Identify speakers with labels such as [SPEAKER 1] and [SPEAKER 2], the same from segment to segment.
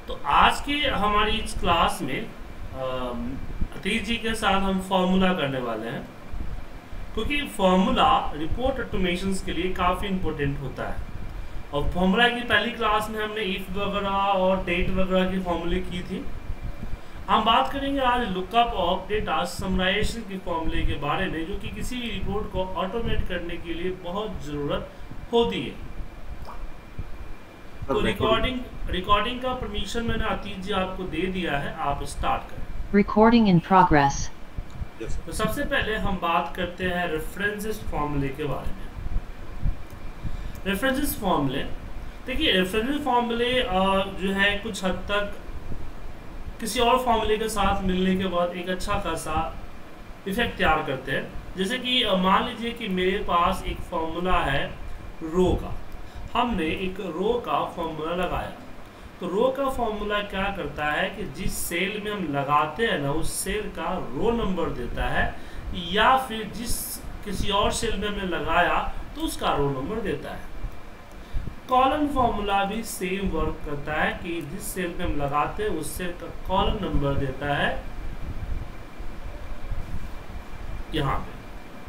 [SPEAKER 1] तो आज की हमारी इस क्लास में अतीश जी के साथ हम फॉर्मूला करने वाले हैं, क्योंकि फॉर्मूला रिपोर्ट ऑटोमेशंस के लिए काफ़ी इम्पोर्टेंट होता है। और फॉर्मूला की पहली क्लास में हमने इफ वगैरह और डेट वगैरह की फॉर्मूले की थी। हम बात करेंगे आज लुकअप और डेटा समराइजेशन के फॉर्मूले के बारे में, जो कि किसी भी रिपोर्ट को ऑटोमेट करने के लिए बहुत ज़रूरत होती है। तो रिकॉर्डिंग का परमिशन मैंने आतीश जी आपको दे दिया है, आप स्टार्ट करें।
[SPEAKER 2] Recording in progress.
[SPEAKER 1] तो सबसे पहले हम बात करते हैं रेफरेंसेस फॉर्मूले के बारे में। रेफरेंसेस फॉर्मूले, देखिए रेफरेंसेस फॉर्मूले जो है कुछ हद तक किसी और फॉर्मूले के साथ मिलने के बाद एक अच्छा खासा इफेक्ट तैयार करते हैं। जैसे कि मान लीजिए कि मेरे पास एक फॉर्मूला है रो का, हमने एक रो का फॉर्मूला लगाया। तो रो का फॉर्मूला क्या करता है कि जिस सेल में हम लगाते हैं ना, उस सेल का रो नंबर देता है, या फिर जिस किसी और सेल में हमने लगाया तो उसका रो नंबर देता है। कॉलम फॉर्मूला भी सेम वर्क करता है कि जिस सेल में हम लगाते हैं उस सेल का कॉलम नंबर देता है यहाँ पे,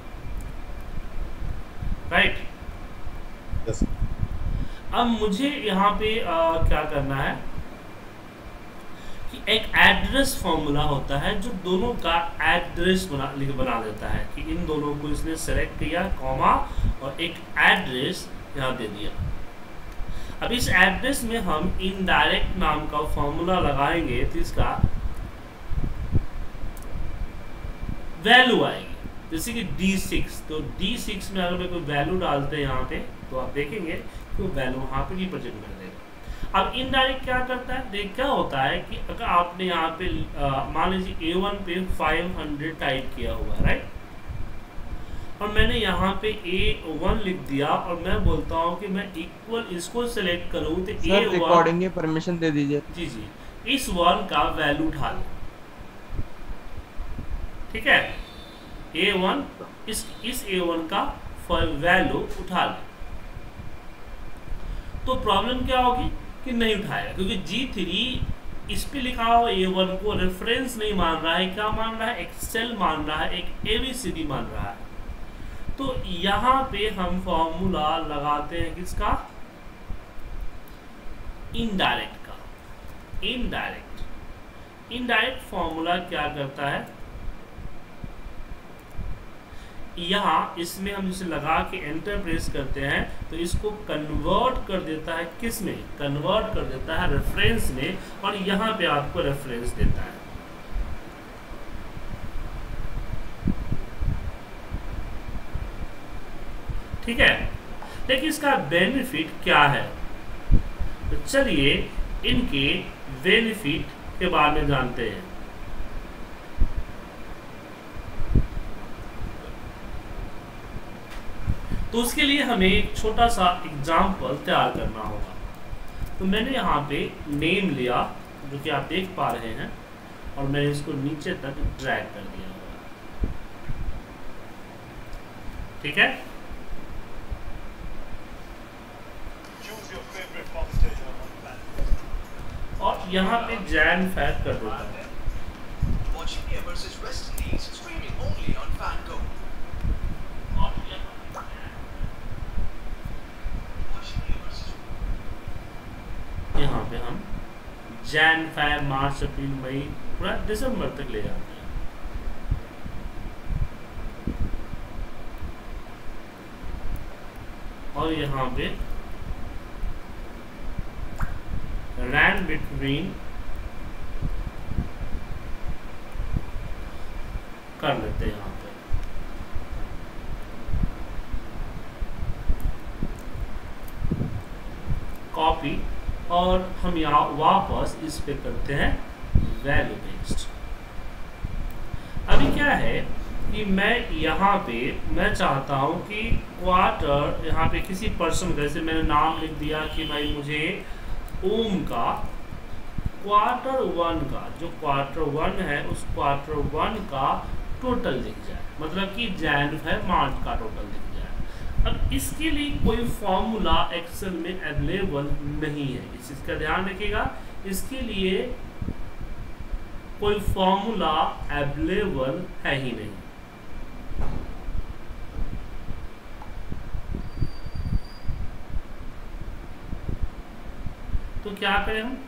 [SPEAKER 1] राइट।
[SPEAKER 3] yes.
[SPEAKER 1] अब मुझे यहाँ पे क्या करना है कि एक एड्रेस फॉर्मूला होता है जो दोनों का एड्रेस बना देता है कि इन दोनों को इसने सेलेक्ट किया, कॉमा और एक एड्रेस यहाँ दे दिया। अब इस एड्रेस में हम इनडायरेक्ट नाम का फॉर्मूला लगाएंगे तो इसका वैल्यू आएगी, जैसे कि D6। तो D6 में अगर मैं कोई वैल्यू डालते हैं यहाँ पे तो आप देखेंगे कि वो वैल्यू वहाँ पे रिप्रेजेंट कर देगा। अब इनडायरेक्ट क्या करता है, देख क्या होता है कि अगर आपने यहाँ पे मान लीजिए A1 पे 500 टाइप किया हुआ है, राइट, और मैंने यहाँ पे A1 लिख दिया और मैं बोलता हूँ कि मैं इक्वल इसको सेलेक्ट करूँ तो
[SPEAKER 3] सर रिकॉर्डिंग की परमिशन दे दीजिए।
[SPEAKER 1] जी इस वन का वैल्यू उठा ले, ठीक है। A1 इस A1 का वैल्यू उठा ले, तो प्रॉब्लम क्या होगी कि नहीं उठाएगा, क्योंकि G3 इस पे लिखा हुआ A1 को रेफरेंस नहीं मान रहा है। क्या मान रहा है? एक सेल मान रहा है, एक ABCD मान रहा है। तो यहाँ पे हम फॉर्मूला लगाते हैं किसका? इनडायरेक्ट का। इनडायरेक्ट फॉर्मूला क्या करता है, यहाँ इसमें हम इसे लगा के एंटर प्रेस करते हैं तो इसको कन्वर्ट कर देता है, किस में? कन्वर्ट कर देता है रेफरेंस में, और यहाँ पे आपको रेफरेंस देता है। ठीक है, लेकिन इसका बेनिफिट क्या है? तो चलिए इनके बेनिफिट के बारे में जानते हैं। तो उसके लिए हमें एक छोटा सा एग्जाम्पल तैयार करना होगा। तो मैंने यहाँ पे नेम लिया, जो कि आप देख पा रहे हैं, और मैंने इसको नीचे तक ड्रैग कर दिया होगा, ठीक है। और यहाँ पे जैन फैट कर देता है। यहाँ पे हम जैन, फेब, मार्च, अप्रैल, मई, पूरा दिसंबर तक ले जाते हैं। और यहाँ पे रैन बिटवीन कर लेते हैं यहाँ पे। कॉपी, और हम यहाँ वापस इस पे करते हैं वैल्यू बेस्ड। अभी क्या है कि मैं यहाँ पे मैं चाहता हूँ कि क्वार्टर, यहाँ पे किसी पर्सन, जैसे मैंने नाम लिख दिया कि भाई मुझे ओम का Q1 का, जो Q1 है उस Q1 का टोटल दिख जाए, मतलब कि जैन है मार्च का टोटल दिख जाए। अब इसके लिए कोई फॉर्मूला एक्सेल में अवेलेबल नहीं है, इस चीज़ का ध्यान रखिएगा इसके लिए कोई फॉर्मूला अवेलेबल है ही नहीं। तो क्या करें हम?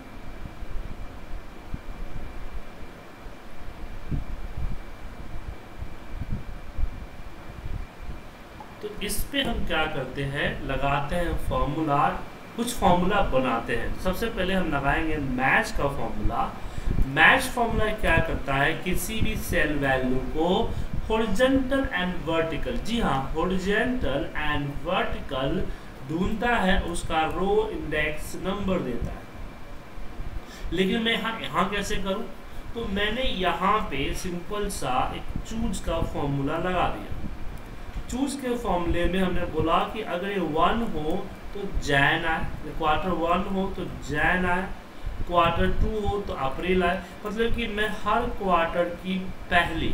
[SPEAKER 1] तो इस पे हम क्या करते हैं, लगाते हैं फॉर्मूला, कुछ फॉर्मूला बनाते हैं। सबसे पहले हम लगाएंगे मैच का फॉर्मूला। मैच फॉर्मूला क्या करता है, किसी भी सेल वैल्यू को हॉरिजॉन्टल एंड वर्टिकल, जी हाँ हॉरिजॉन्टल एंड वर्टिकल ढूंढता है, उसका रो इंडेक्स नंबर देता है। लेकिन मैं यहाँ कैसे करूँ? तो मैंने यहाँ पे सिंपल सा एक चूज का फॉर्मूला लगा दिया। चूज के फॉर्मूले में हमने बोला कि अगर ये 1 हो तो जैन आए, क्वार्टर 1 हो तो जैन आए, क्वार्टर 2 हो तो अप्रैल आए। मतलब कि मैं हर क्वार्टर की पहली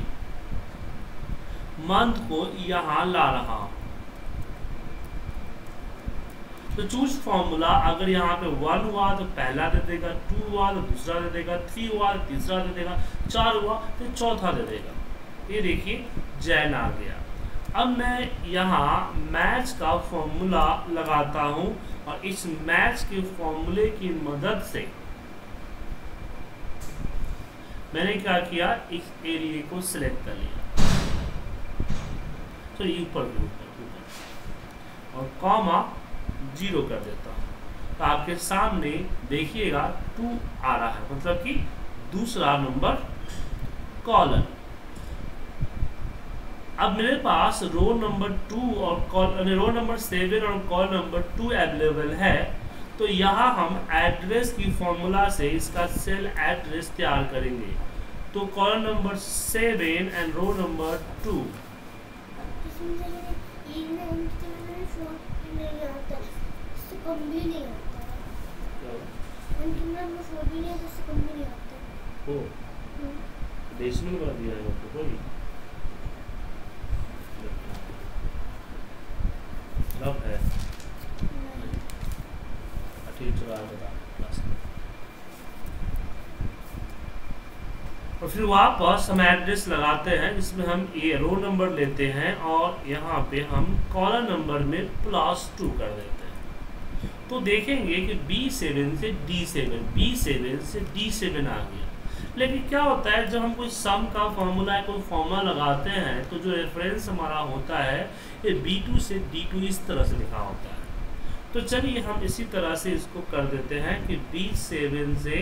[SPEAKER 1] मंथ को यहाँ ला रहा हूँ। तो चूज फॉर्मूला अगर यहाँ पे 1 हुआ तो पहला दे देगा, 2 हुआ तो दूसरा दे देगा, 3 हुआ तो तीसरा दे देगा, 4 हुआ तो चौथा दे देगा। ये देखिए जैन आ गया। अब मैं यहाँ मैच का फॉर्मूला लगाता हूँ और इस मैच के फॉर्मूले की मदद से मैंने क्या किया, इस एरिया को सिलेक्ट कर लिया, तो ऊपर और कॉमा 0 कर देता हूँ। तो आपके सामने देखिएगा 2 आ रहा है, मतलब कि दूसरा नंबर कॉलम। अब मेरे पास रो नंबर 2 और रो नंबर 7 और कॉलम नंबर 2 अवेलेबल है। तो यहाँ हम एड्रेस की फॉर्मूला से इसका सेल एड्रेस तैयार करेंगे। तो column number 7 and row number 2, decimal कर दिया है आपको कोई रफ है, और फिर वापस हम एड्रेस लगाते हैं जिसमें हम ये रो नंबर लेते हैं और यहाँ पे हम कॉलम नंबर में +2 कर देते हैं। तो देखेंगे कि B7 से D7, B7 से D7 आ गया। लेकिन क्या होता है, जब हम कोई सम का फॉर्मूला कोई फॉर्मूला लगाते हैं तो जो रेफरेंस हमारा होता है ये B2 से D2 इस तरह से लिखा होता है। तो चलिए हम इसी तरह से इसको कर देते हैं कि B7 से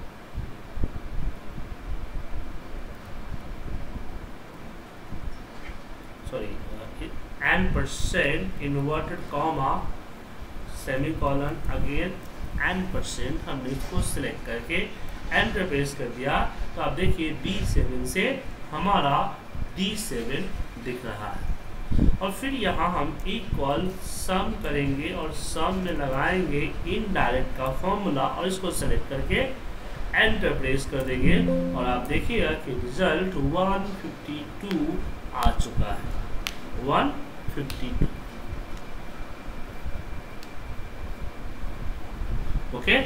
[SPEAKER 1] n% inverted comma semicolon again n%, हमने इसको सिलेक्ट करके एंटर प्रेस कर दिया। तो आप देखिए B7 से हमारा D7 दिख रहा है। और फिर यहाँ हम इक्वल सम करेंगे और सम में लगाएंगे इनडायरेक्ट का फॉर्मूला और इसको सेलेक्ट करके एंटर प्रेस कर देंगे और आप देखिएगा कि रिजल्ट 152 आ चुका है, 152। ओके,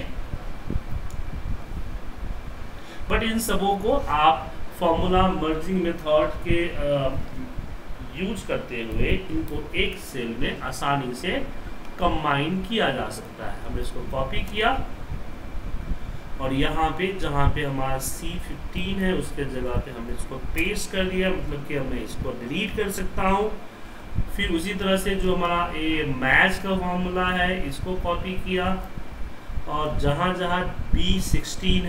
[SPEAKER 1] बट इन सबों को आप फॉर्मूला मर्जिंग मेथड के यूज करते हुए इनको एक सेल में आसानी से कंबाइन किया जा सकता है। हमने इसको कॉपी किया और यहाँ पे जहाँ पे हमारा C15 है उसके जगह पे हमने इसको पेस्ट कर दिया, मतलब कि मैं इसको डिलीट कर सकता हूँ। फिर उसी तरह से जो हमारा ये मैच का फॉर्मूला है इसको कॉपी किया और जहाँ जहाँ B16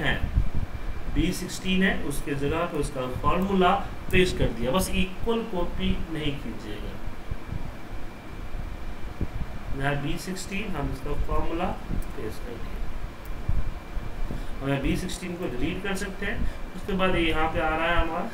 [SPEAKER 1] है उसके जगह पे उसका फॉर्मूला पेस्ट कर दिया। बस इक्वल कॉपी नहीं कीजिएगा, यहाँ B16 हम इसका फॉर्मूला पेस्ट कर दिया। हमें B16 को डिलीट कर सकते हैं। उसके बाद यहाँ पे आ रहा है हमारा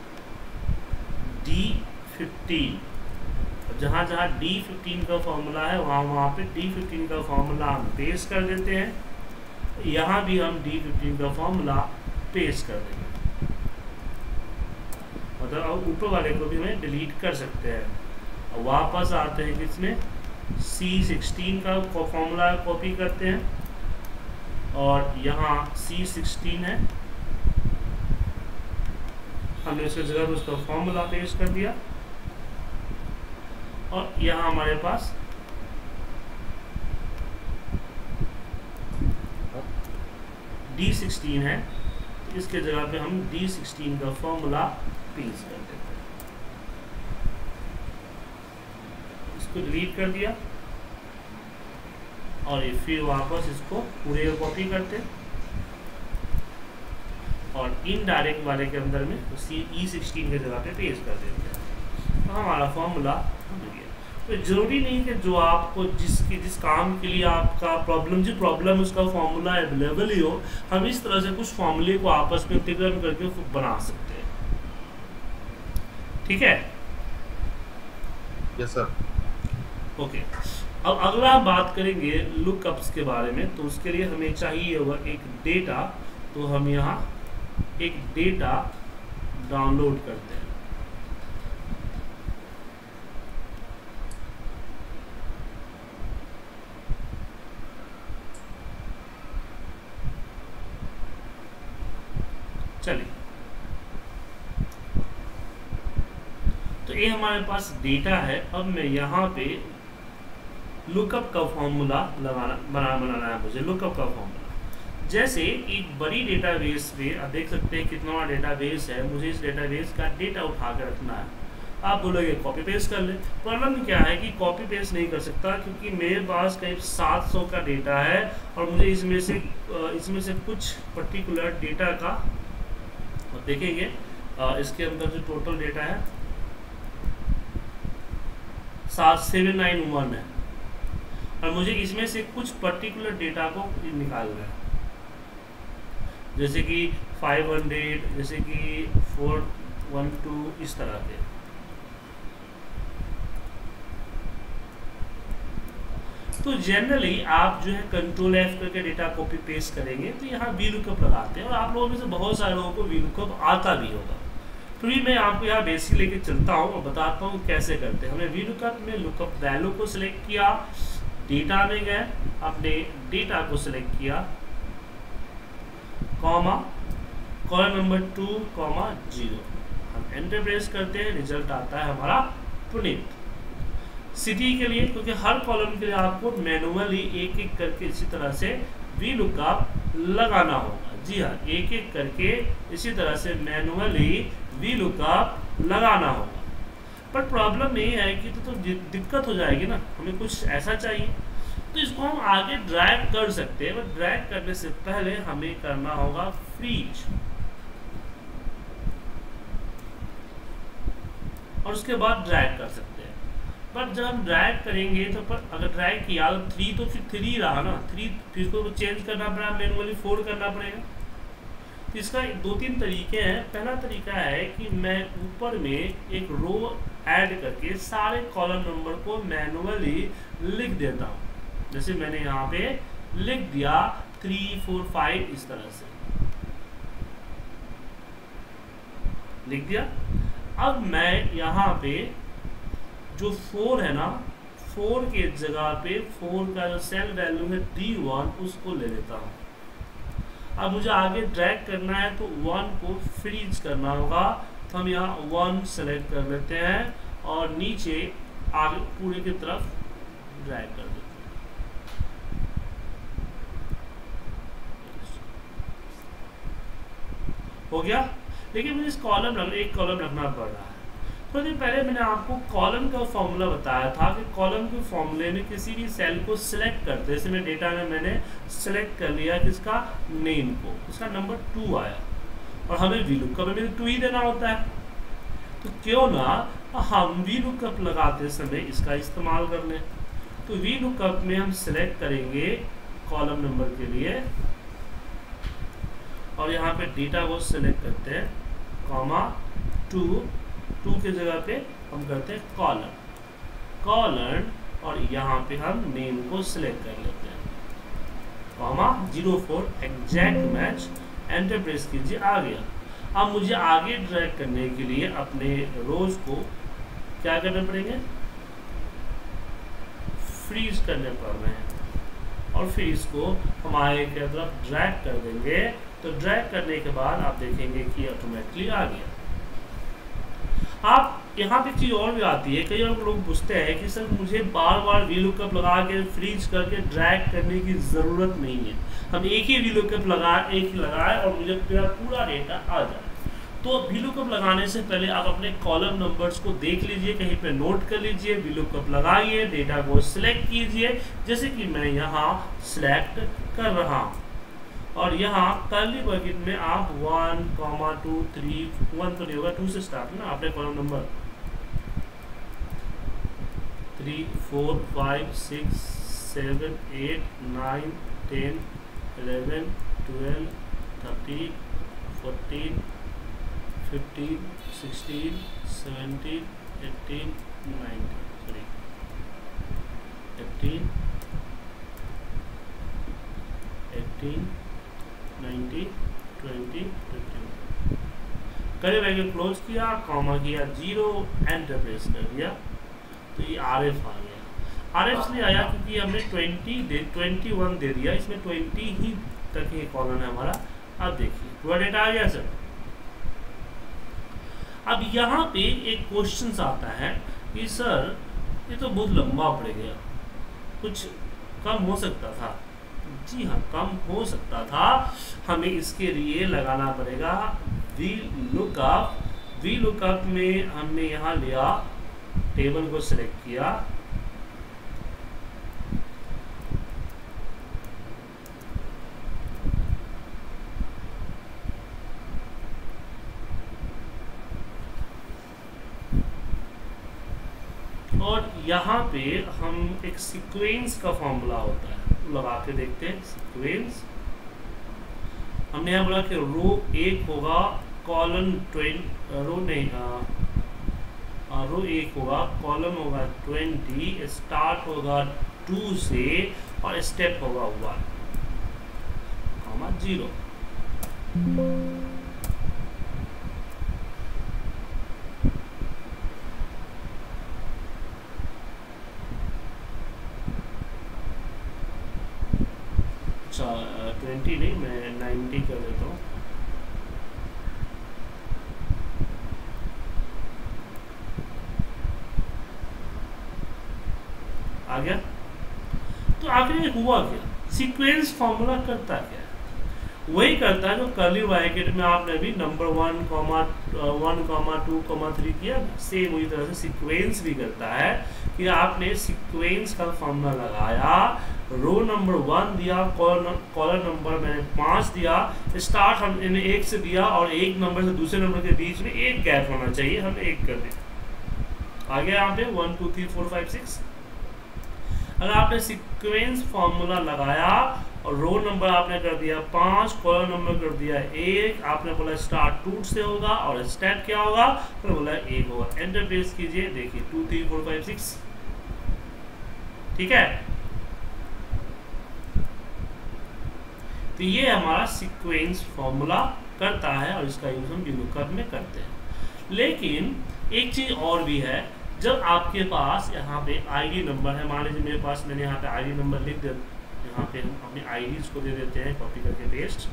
[SPEAKER 1] D15, जहाँ जहाँ D15 का फॉर्मूला है वहाँ पे D15 का फॉर्मूला हम पेस्ट कर देते हैं। यहाँ भी हम D15 का फॉर्मूला पेस्ट कर देंगे, मतलब अब ऊपर वाले को भी हमें डिलीट कर सकते हैं। और वापस आते हैं किसमें, C16 का फॉर्मूला कॉपी करते हैं और यहाँ C16 है, हमने उसकी जगह पे उसका फॉर्मूला पेश कर दिया। और यहाँ हमारे पास D16 है, तो इसके जगह पे हम D16 का फॉर्मूला पेश कर देते हैं। इसको डिलीट कर दिया और ये फिर वापस इसको पूरे कॉपी करते हैं और इनडायरेक्ट वाले के अंदर में E16 के जगह पे पेस्ट कर देते हैं, तो हमारा फॉर्मूला बन गया। तो जरूरी नहीं कि जो आपको जिस काम के लिए आपका जो प्रॉब्लम उसका फॉर्मूला अवेलेबल ही हो, हम इस तरह से कुछ फॉर्मूले को आपस में इंटीग्रेट करके बना सकते हैं। ठीक है,
[SPEAKER 3] यस सर।
[SPEAKER 1] ओके। अब अगला हम बात करेंगे लुकअप्स के बारे में। तो उसके लिए हमें चाहिए होगा एक डेटा, तो हम यहाँ एक डेटा डाउनलोड करते हैं। चलिए, तो ये हमारे पास डेटा है। अब मैं यहाँ पे लुकअप का फॉर्मूला बनाना है मुझे। लुकअप का फॉर्मूला जैसे एक बड़ी डेटाबेस पे आप देख सकते हैं कितना बड़ा डेटाबेस है, मुझे इस डेटाबेस का डेटा उठा कर रखना है। आप बोलोगे कॉपी पेस्ट कर ले। प्रॉब्लम क्या है कि कॉपी पेस्ट नहीं कर सकता, क्योंकि मेरे पास करीब 700 का डेटा है और मुझे इसमें से कुछ पर्टिकुलर डेटा का देखेंगे। इसके अंदर जो टोटल डेटा है 791 है और मुझे इसमें से कुछ पर्टिकुलर डेटा को निकालना है, जैसे कि 500, जैसे कि 412, इस तरह के। तो जनरली आप जो है कंट्रोल F करके डेटा कॉपी पेस्ट करेंगे, तो यहाँ VLOOKUP लगाते हैं और आप लोगों में से बहुत सारे लोगों को VLOOKUP आता भी होगा। तो भी मैं आपको यहाँ बेसिक लेके चलता हूँ और बताता हूँ कैसे करते हैं। हमने VLOOKUP में लुकअप वैल्यू को सिलेक्ट किया, डेटा में गए, अपने डेटा को सिलेक्ट किया, कॉमा, कॉलम नंबर 2, 0। हम एंटर प्रेस करते हैं, रिजल्ट आता है हमारा पुनीत। सिटी के लिए, क्योंकि हर कॉलम के लिए आपको मैनुअली एक एक करके इसी तरह से VLOOKUP लगाना होगा। जी हाँ, एक एक करके इसी तरह से मैनुअली VLOOKUP लगाना होगा। पर प्रॉब्लम ये है कि तो दिक्कत हो जाएगी ना, हमें कुछ ऐसा चाहिए। तो इसको हम आगे ड्रैग कर सकते हैं, बट ड्रैग करने से पहले हमें करना होगा फ्रीज, और उसके बाद ड्रैग कर सकते हैं। बट जब हम ड्रैग करेंगे तो अगर ड्रैग किया तो 3 तो फिर 3 रहा ना, 3 फिर को चेंज करना पड़ा, मैनुअली 4 करना पड़ेगा। तो इसका 2-3 तरीके हैं। पहला तरीका है कि मैं ऊपर में एक रो ऐड करके सारे कॉलम नंबर को मैनुअली लिख देता हूँ। जैसे मैंने यहाँ पे लिख दिया 3, 4, 5, इस तरह से लिख दिया। अब मैं यहाँ पे जो 4 है ना, 4 के जगह पे 4 का जो सेल वैल्यू है D1, उसको ले लेता हूँ। अब मुझे आगे ड्रैग करना है तो 1 को फ्रीज करना होगा, तो हम यहाँ 1 सेलेक्ट कर लेते हैं और नीचे आगे पूरे की तरफ ड्रैग कर देते हैं। हो गया। लेकिन मुझे इस एक कॉलम रखना पड़ रहा है। थोड़ी देर पहले मैंने आपको कॉलम का फॉर्मूला बताया था कि कॉलम के फॉर्मूले में किसी भी सेल को सिलेक्ट करते, जैसे मैं डेटा में मैंने सिलेक्ट कर लिया किसका, नेम को, इसका नंबर 2 आया और हमें VLOOKUP में 2 ही देना होता है। तो क्यों ना हम VLOOKUP लगाते समय इसका इस्तेमाल कर लें। तो VLOOKUP में हम सिलेक्ट करेंगे कॉलम नंबर के लिए और यहाँ पे डेटा को सिलेक्ट करते हैं, कॉमा 2 के जगह पे हम करते हैं कॉलन और यहाँ पे हम नेम को सिलेक्ट कर लेते हैं, comma 04 exact match, enter press कीजिए, आ गया। अब मुझे आगे ड्रैग करने के लिए अपने रोज को क्या करने पड़ेंगे, फ्रीज करने पड़ रहे हैं। और फिर इसको हम आगे की तरफ ड्रैग कर देंगे। तो ड्रैग करने के बाद आप देखेंगे कि ऑटोमेटिकली आ गया। आप यहाँ पे चीज़ और भी आती है, कई और लोग पूछते हैं कि सर मुझे बार बार VLOOKUP लगा के फ्रीज करके ड्रैग करने की ज़रूरत नहीं है, हम एक ही VLOOKUP लगाए और मुझे पूरा डेटा आ जाए। तो VLOOKUP लगाने से पहले आप अपने कॉलम नंबर्स को देख लीजिए, कहीं पे नोट कर लीजिए, VLOOKUP लगाइए, डेटा को सिलेक्ट कीजिए, जैसे कि मैं यहाँ सिलेक्ट कर रहा हूँ। और यहाँ कर्ली ब्रैकेट में आप 1, 2, 3, 1 तो नहीं होगा, 2 से स्टार्ट ना, आपने कॉलम नंबर 3, 4, 5, 6, 7, 8, 9, 10, 11, 12, 13, 14, 15, 16, 17, 18, 19, sorry, 18, 19, 20, 21। करे वैसे क्लोज किया, कॉमा किया, 0 एंटर प्रेस कर दिया, तो ये RF आ गया। RF इसलिए आया क्योंकि हमने 21 दे दिया, इसमें 20 ही तक ये कॉलम है हमारा। अब देखिए पूरा डेटा आ गया सर। अब यहाँ पे एक क्वेश्चन आता है कि सर ये तो बहुत लंबा पड़ गया, कुछ कम हो सकता था। जी हाँ, कम हो सकता था। हमें इसके लिए लगाना पड़ेगा VLOOKUP। VLOOKUP में हमने यहाँ लिया, टेबल को सिलेक्ट किया, और यहाँ पे हम एक सीक्वेंस का फॉर्मूला होता है लगा के देखते हैं। सीक्वेंस हमने यहाँ बोला कि रो 1 होगा, कॉलम रो 1 होगा, कॉलम होगा 20, स्टार्ट होगा 2 से और स्टेप होगा 1, 0। अच्छा 20 नहीं, मैं 90 कर देता हूँ। आ गया। तो आखिर हुआ क्या, सीक्वेंस फॉर्मूला करता क्या है? वही करता है जो कर्ली ब्रैकेट में आपने भी नंबर 1, 2, 3 किया, सेम वही तरह से सीक्वेंस भी करता है कि आपने सीक्वेंस का फॉर्मूला लगाया, रो नंबर 1 दिया, कॉलम नंबर मैंने 5 दिया, स्टार्ट हमने 1 से दिया और एक नंबर से दूसरे नंबर के बीच में एक गैप होना चाहिए, हम 1 कर दें। आगे यहाँ पे 1, 2, 3, 4, 5, 6। अगर आपने सीक्वेंस फॉर्मूला लगाया और रो नंबर आपने कर दिया 5, कॉलम नंबर कर दिया 1, आपने बोला स्टार्ट 2 से होगा और स्टेप क्या होगा, फिर बोला 1 होगा। एंटर प्रेस कीजिए, देखिए 2, 3, 4, 5, 6। ठीक है, तो ये हमारा सीक्वेंस फॉर्मूला करता है और इसका यूज हम VLOOKUP में करते हैं। लेकिन एक चीज और भी है, जब आपके पास यहाँ पे आईडी नंबर है, मान लीजिए मेरे पास, मैंने यहाँ पे आईडी नंबर लिख दिया, यहाँ पे हम अपने आईडीज को दे देते हैं, कॉपी करके पेस्ट,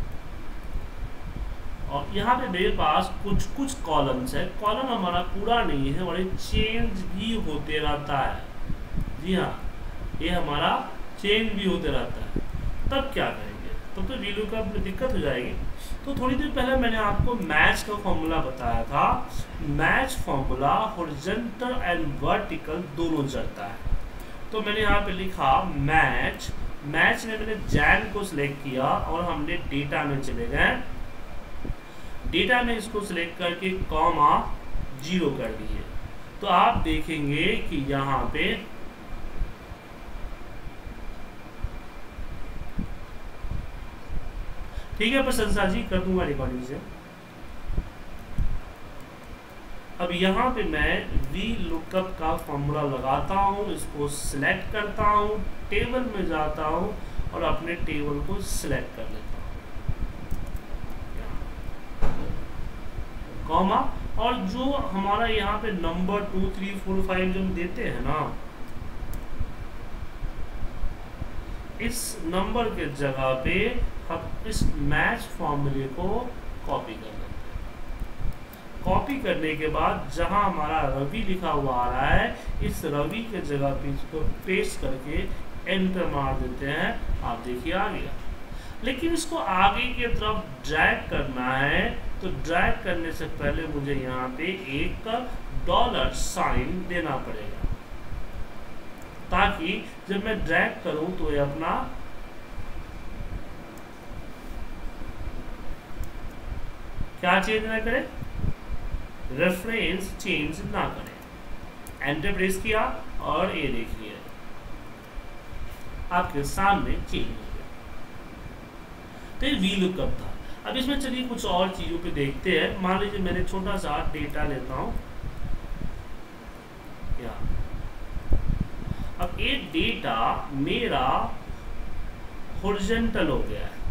[SPEAKER 1] और यहाँ पे मेरे पास कुछ कॉलम्स है, कॉलम हमारा पूरा नहीं है और ये चेंज भी होते रहता है। जी हाँ, ये हमारा चेंज भी होते रहता है। तब क्या करेंगे, तब तो VLOOKUP में दिक्कत हो जाएगी। तो थोड़ी देर पहले मैंने आपको मैच का फॉर्मूला बताया था। Match formula horizontal and vertical दोनों चलता है। तो मैंने यहाँ पे लिखा मैच में मैंने जैन को सिलेक्ट किया और हमने डेटा में चले गए, डेटा में इसको सिलेक्ट करके कॉमा 0 कर दिए। तो आप देखेंगे कि यहाँ पे ठीक है, प्रशंसा जी कर दूंगा रिकॉर्डिंग से। अब यहाँ पे मैं VLOOKUP का फॉर्मूला लगाता हूँ, इसको सिलेक्ट करता हूँ, टेबल में जाता हूँ और अपने टेबल को सिलेक्ट कर लेता हूँ, कॉमा, और जो हमारा यहाँ पे नंबर 2, 3, 4, 5 जो हम देते हैं ना, इस नंबर के जगह पे हम इस मैच फॉर्मूले को कॉपी कर लेते हैं। कॉपी करने के बाद जहां हमारा रवि लिखा हुआ आ रहा है, इस रवि के जगह पे इसको पेस्ट करके एंटर मार देते हैं। आप देखिए आ गया। लेकिन इसको आगे की तरफ ड्रैग करना है, तो ड्रैग करने से पहले मुझे यहाँ पे एक $साइन देना पड़ेगा, ताकि जब मैं ड्रैग करूं तो ये अपना क्या चेंज ना करे, रेफरेंस चेंज ना करे। एंटर प्रेस किया और ये देखिए आपके सामने चेंज हो गया। तो ये VLOOKUP था। अब इसमें चलिए कुछ और चीजों पे देखते हैं। मान लीजिए मैंने छोटा सा डेटा लेता हूं, अब ये डेटा मेरा हॉरिजॉन्टल हो गया है,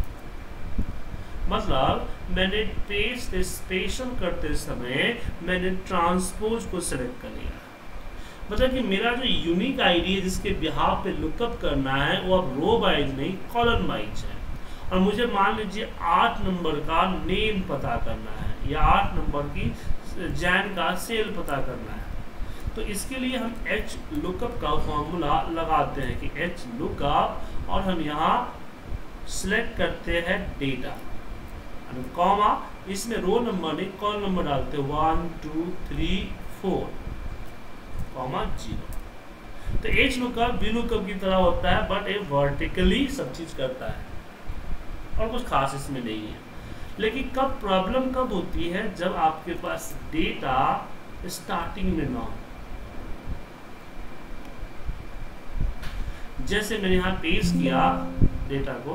[SPEAKER 1] मतलब मैंने पेस्ट स्पेशल करते समय मैंने ट्रांसपोज को सिलेक्ट कर लिया। मतलब कि मेरा जो यूनिक आईडी है जिसके बिहाफ पे लुकअप करना है वो अब रो वाइज नहीं कॉलम वाइज है। और मुझे मान लीजिए 8 नंबर का नेम पता करना है या 8 नंबर की जैन का सेल पता करना है, तो इसके लिए हम HLOOKUP का फॉर्मूला लगाते हैं कि HLOOKUP, और हम यहाँ सिलेक्ट करते हैं डेटा, कॉमा, इसमें रो नंबर नहीं कॉलम नंबर डालते हैं 1 2 3 4, कॉमा 0। तो HLOOKUP VLOOKUP की तरह होता है, बट ये वर्टिकली सब चीज करता है और कुछ खास इसमें नहीं है। लेकिन कब प्रॉब्लम कब होती है, जब आपके पास डेटा स्टार्टिंग में ना हो। जैसे मैंने यहाँ पेस्ट किया डेटा को,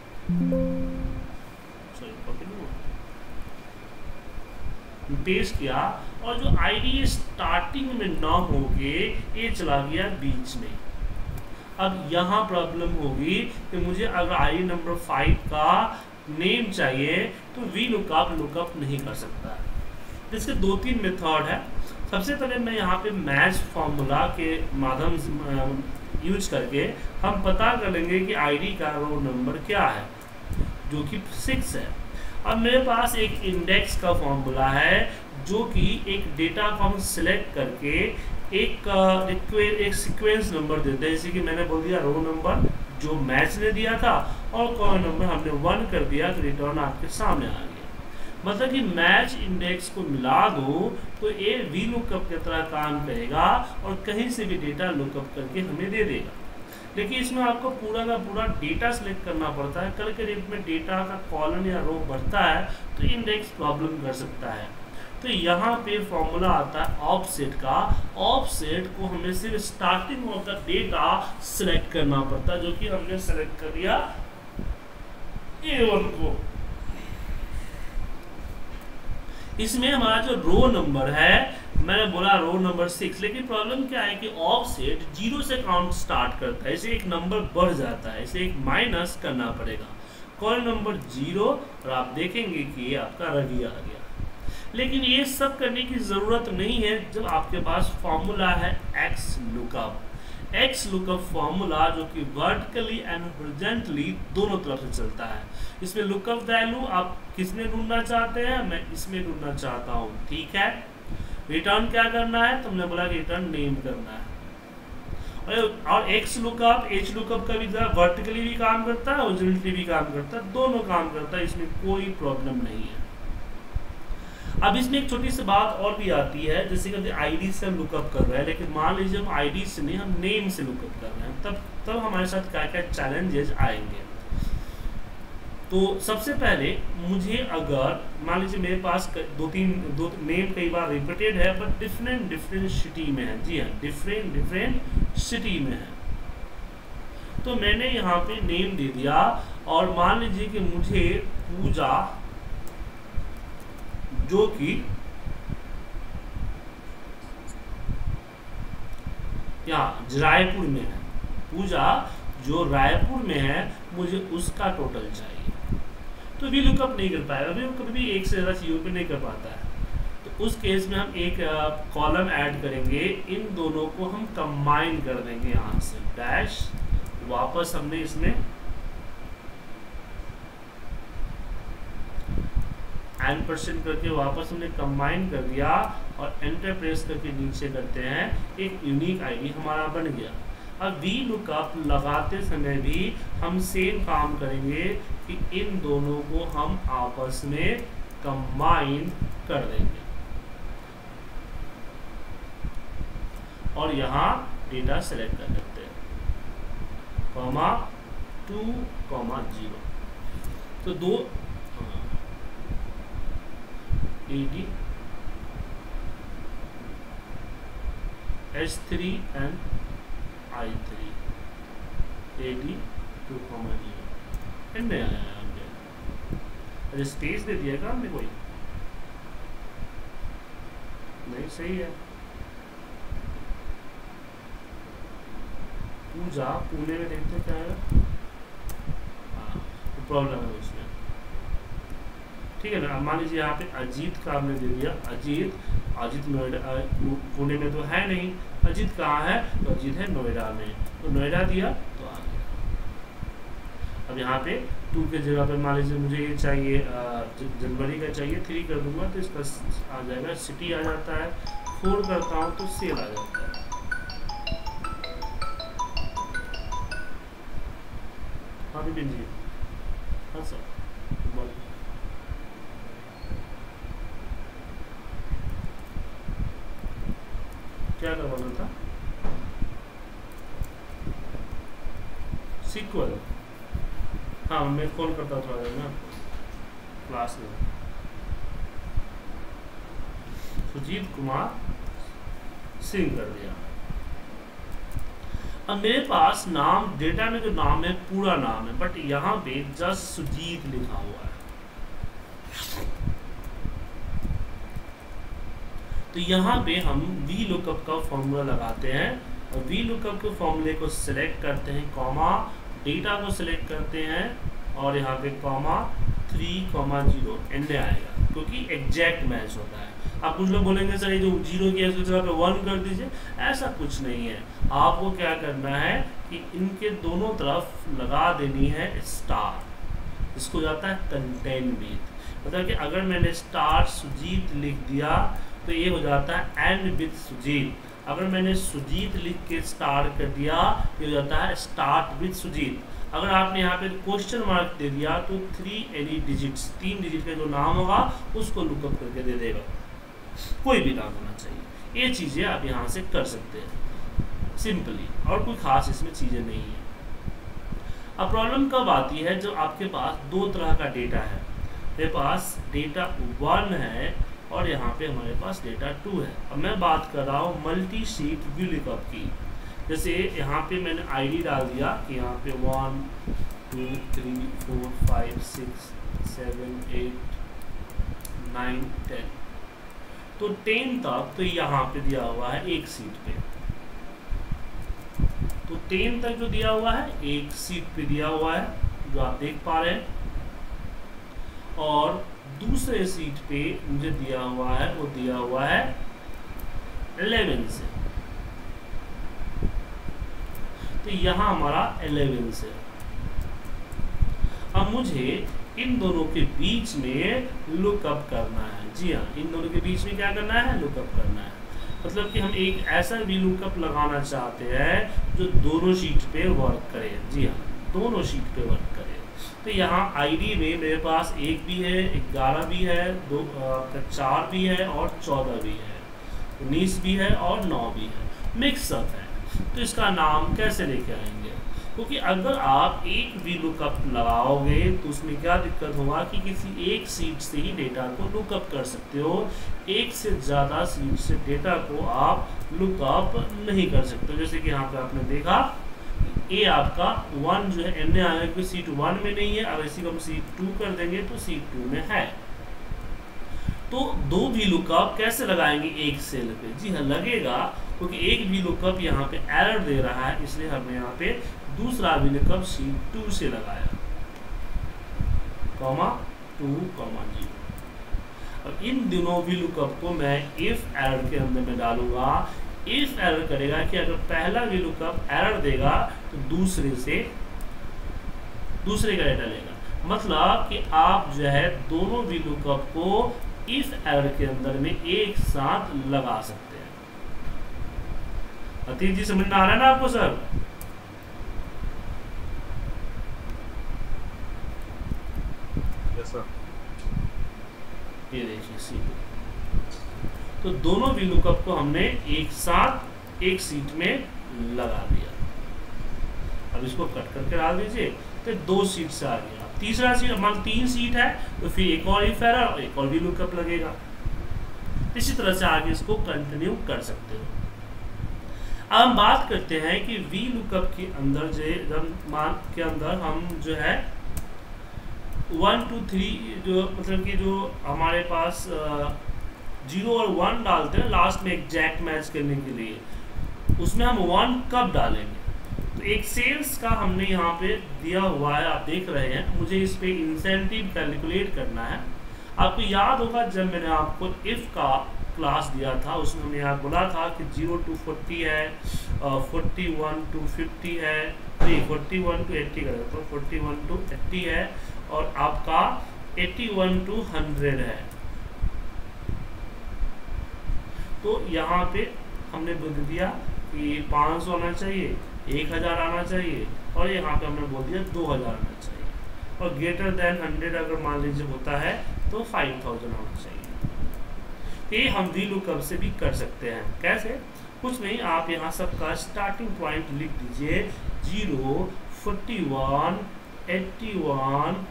[SPEAKER 1] पेस्ट किया और जो आईडी स्टार्टिंग में ना होके ये चला गया बीच में। अब यहाँ प्रॉब्लम होगी कि मुझे अगर आईडी नंबर 5 का नेम चाहिए तो VLOOKUP लुकअप नहीं कर सकता। इसके 2-3 मेथड है। सबसे पहले मैं यहाँ पे मैच फॉर्मूला के माध्यम से यूज करके हम पता कर लेंगे कि आईडी का रो नंबर क्या है, जो कि 6 है। अब मेरे पास एक इंडेक्स का फॉर्मूला है जो कि एक डेटा को हम सिलेक्ट करके एक सीक्वेंस नंबर देते हैं। जैसे कि मैंने बोल दिया रो नंबर जो मैच ने दिया था और कॉलम नंबर हमने 1 कर दिया, तो रिटर्न आपके सामने आ गया। मतलब कि मैच इंडेक्स को मिला दो तो ये VLOOKUP की तरह काम करेगा और कहीं से भी डेटा लुकअप करके हमें दे देगा। लेकिन इसमें आपको पूरा का पूरा डेटा सेलेक्ट करना पड़ता है। कल के डेट में डेटा का कॉलम या रो बढ़ता है तो इंडेक्स प्रॉब्लम कर सकता है। तो यहाँ पे फॉर्मूला आता है ऑफसेट का। ऑफसेट को हमें सिर्फ starting of the data select करना पड़ता है, जो कि हमने सेलेक्ट कर दिया A1 को। इसमें हमारा जो रो नंबर है, मैंने बोला रो नंबर 6, लेकिन प्रॉब्लम क्या है कि ऑफसेट 0 से काउंट स्टार्ट करता है, इसे एक नंबर बढ़ जाता है, इसे एक माइनस करना पड़ेगा। कॉलम नंबर 0 और आप देखेंगे कि ये आपका रवि आ गया। लेकिन ये सब करने की ज़रूरत नहीं है जब आपके पास फॉर्मूला है XLOOKUP। XLOOKUP फॉर्मूला जो कि वर्टिकली एंड हॉरिजॉन्टली दोनों तरफ से चलता है। इसमें लुकअप वैल्यू आप किसमें ढूंढना चाहते हैं, मैं इसमें ढूंढना चाहता हूँ, ठीक है। रिटर्न क्या करना है, तो हमने बोला कि रिटर्न नेम करना है। और XLOOKUP HLOOKUP का भी वर्टिकली भी काम करता है, हॉरिजॉन्टली भी काम करता है, दोनों काम करता है, इसमें कोई प्रॉब्लम नहीं है। अब इसमें एक छोटी सी बात और भी आती है, जैसे कि आईडी से हम लुकअप कर रहे हैं, लेकिन मान लीजिए हम आईडी से नहीं, हम नेम से लुकअप कर रहे हैं, तब हमारे साथ क्या क्या चैलेंजेस आएंगे। तो सबसे पहले मुझे अगर मान लीजिए मेरे पास दो नेम कई बार रिपीटेड है बट डिफरेंट सिटी में है, जी हाँ डिफरेंट सिटी में है, तो मैंने यहाँ पे नेम दे दिया और मान लीजिए कि मुझे पूजा जो कि यहाँ रायपुर में है, पूजा जो रायपुर में है, मुझे उसका टोटल चाहिए, तो VLOOKUP नहीं कर पाएगा। VLOOKUP भी एक से ज़्यादा चीज़ों पे नहीं कर पाता है। तो उस केस में हम एक कॉलम ऐड करेंगे, इन दोनों को हम कंबाइन कर देंगे, यहाँ से वापस हमने इसमें %, करके वापस हमने कंबाइन कर दिया और एंटर प्रेस करके नीचे करते हैं, एक यूनिक आईडी हमारा बन गया। अब वी लुकअप लगाते समय भी हम सेम काम करेंगे कि इन दोनों को हम आपस में कंबाइन कर देंगे और यहाँ डेटा सेलेक्ट कर लेते हैं, कॉमा 2, 0। तो दो AD H3 and I3 AD 2, 0 and में आया है हमने। अरे स्पेस दे दिया क्या हमने कोई? नहीं, सही है। पूजा पुणे में देखते क्या है, हाँ तो प्रॉब्लम है उसमें, ठीक है ना। मान लीजिए यहाँ पे अजीत का हमने दे दिया, अजीत नोएडा, पुणे में तो है नहीं, अजीत कहाँ है? तो अजीत है नोएडा में, तो नोएडा दिया तो आ गया। अब यहाँ पे 2 के जगह पे मान लीजिए मुझे ये चाहिए जनवरी का चाहिए, 3 कर दूंगा तो इसका आ जाएगा सिटी आ जाता है, 4 करता हूँ तो सेल आ जाता है। हाँ बिपिन जी, हाँ सर बोलिए। क्या करवाना था? सीक्वल, हाँ मैं कॉल करता था ना क्लास में। सुजीत कुमार सिंह कर दिया। अब मेरे पास नाम, डेटा में जो नाम है पूरा नाम है, बट यहाँ पे जस्ट सुजीत लिखा हुआ है। तो यहाँ पे हम वी लुकअप का फॉर्मूला लगाते हैं और वी लुकअप के फॉर्मूले को सिलेक्ट करते हैं, कॉमा डेटा को सिलेक्ट करते हैं और यहाँ पे कॉमा 3, 0 एंड आएगा, क्योंकि एग्जैक्ट मैच होता है। आप कुछ लोग बोलेंगे सर ये जो 0 की है उसकी जगह पे 1 कर दीजिए, ऐसा कुछ नहीं है। आपको क्या करना है कि इनके दोनों तरफ लगा देनी है स्टार, इसको जाता है कंटेंट विथ। मतलब कि अगर मैंने स्टार सुजीत लिख दिया तो ये हो जाता है एंड विथ सुजीत। अगर मैंने सुजीत लिख के स्टार कर दिया ये हो जाता है स्टार्ट विथ सुजीत। अगर आपने यहाँ पे क्वेश्चन मार्क दे दिया तो 3 एनी डिजिट्स, 3 डिजिट का जो नाम होगा उसको लुकअप करके दे देगा। कोई भी नाम होना चाहिए, ये चीज़ें आप यहाँ से कर सकते हैं सिंपली, और कोई खास इसमें चीज़ें नहीं है। अब प्रॉब्लम कब आती है? जब आपके पास 2 तरह का डेटा है, मेरे पास डेटा 1 है और यहाँ पे हमारे पास डेटा 2 है। अब मैं बात कर रहा हूँ मल्टी शीट व्यू लुकअप की। जैसे यहाँ पे मैंने आईडी डाल दिया कि यहाँ पे 1 2 3 4 5 6 7 8 9 10, तो 10 तक तो यहाँ पे दिया हुआ है एक सीट पे, तो 10 तक जो दिया हुआ है एक सीट पे दिया हुआ है जो आप देख पा रहे हैं, और दूसरे सीट पे मुझे दिया हुआ है वो दिया हुआ है 11 से, तो यहाँ हमारा 11 से। अब मुझे इन दोनों के बीच में लुकअप करना है। जी हाँ, इन दोनों के बीच में क्या करना है? लुकअप करना है। मतलब कि हम एक ऐसा भी लुकअप लगाना चाहते हैं जो दोनों शीट पे वर्क करे। जी हाँ, दोनों शीट पे वर्क करे। तो यहाँ आईडी में मेरे पास 1 भी है, 11 भी है, 4 भी है और 14 भी है, 19 भी है और 9 भी है, मिक्सअप है। तो इसका नाम कैसे लेके आएंगे? क्योंकि अगर आप एक भी लुकअप लगाओगे तो उसमें क्या दिक्कत होगा कि किसी एक सीट से ही डेटा को लुकअप कर सकते हो, एक से ज़्यादा सीट से डेटा को आप लुकअप नहीं कर सकते। जैसे कि यहाँ पे आपने देखा ए आपका 1 जो है एन आया कि सीट 1 में नहीं है, अगर इसी को हम सीट 2 कर देंगे तो सीट 2 में है। तो 2 भी लुकअप कैसे लगाएंगे एक सेल पे? जी हाँ, लगेगा, क्योंकि एक भी लुकअप यहाँ पे एरर दे रहा है, इसलिए हमने यहाँ पे दूसरा भी लुकअप सीट 2 से लगाया, कॉमा 2, 0। अब इन दोनों भी लुकअप को मैं इफ एरर के अंदर में डालूंगा। इफ एरर करेगा कि अगर पहला भी लुकअप एरर देगा तो दूसरे का डेटा लेगा। मतलब कि आप जो है दोनों VLOOKUP को इफ एरर के अंदर में एक साथ लगा सकते हैं। अतीत जी समझ में आ रहा है ना आपको सर?
[SPEAKER 3] Yes sir.
[SPEAKER 1] ये देखिए सी, तो दोनों VLOOKUP को हमने एक साथ एक सीट में लगा दिया। अब इसको कट करके डाल दीजिए, तो 2 सीट से आ गया। तीसरा सीट, मान 3 सीट है तो फिर एक और इफ एरर और एक और VLOOKUP लगेगा। इसी तरह से आगे इसको कंटिन्यू कर सकते हो। अब हम बात करते हैं कि VLOOKUP के अंदर के अंदर हम जो है 1 2 3 जो मतलब कि जो हमारे पास 0 और 1 डालते हैं लास्ट में एग्जैक्ट मैच करने के लिए, उसमें हम 1 कब डालेंगे? तो एक सेल्स का हमने यहाँ पे दिया हुआ है, आप देख रहे हैं। मुझे इस पे इंसेंटिव कैलकुलेट करना है। आपको याद होगा जब मैंने आपको इफ का क्लास दिया था, उसमें हमने यहाँ बोला था कि 0 to 40 है, 41 to 50 है, नहीं 41 to 80 कर देता हूँ, 41 to 80 है, और आपका 81 to 100 है। तो यहाँ पे हमने बोल दिया कि 500 आना चाहिए, 1000 आना चाहिए, और यहाँ पे हमने बोल दिया 2000 आना चाहिए, और ग्रेटर देन 100 अगर मान लीजिए होता है तो 5000 आना चाहिए। ये हम VLOOKUP से भी कर सकते हैं। कैसे? कुछ नहीं, आप यहाँ सबका स्टार्टिंग पॉइंट लिख दीजिए 0 41 81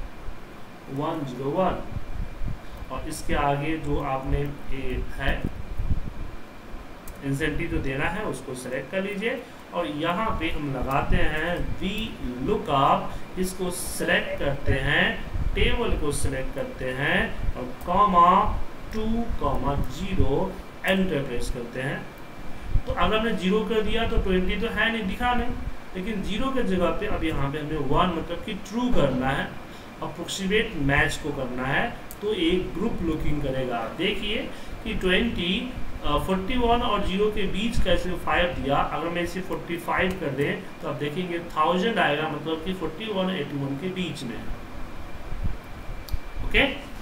[SPEAKER 1] 101, और इसके आगे जो आपने है इंसेंटिव जो देना है उसको सेलेक्ट कर लीजिए, और यहाँ पे हम लगाते हैं VLOOKUP, इसको सेलेक्ट करते हैं, टेबल को सेलेक्ट करते हैं, और कॉमा 2 0 एंटर प्रेस करते हैं। तो अगर हमने 0 कर दिया तो 20 तो है नहीं, दिखा नहीं, लेकिन 0 के जगह पे अब यहाँ पे हमें 1 मतलब कि ट्रू करना है, अप्रोक्सीमेट मैच को करना है, तो एक ग्रुप लुकिंग करेगा। देखिए कि 41 और 0 के बीच का इसमें 5 दिया, अगर मैं इसे 45 कर दें तो आप देखेंगे 1000 आएगा, मतलब कि 41 और 81 के बीच में। ओके,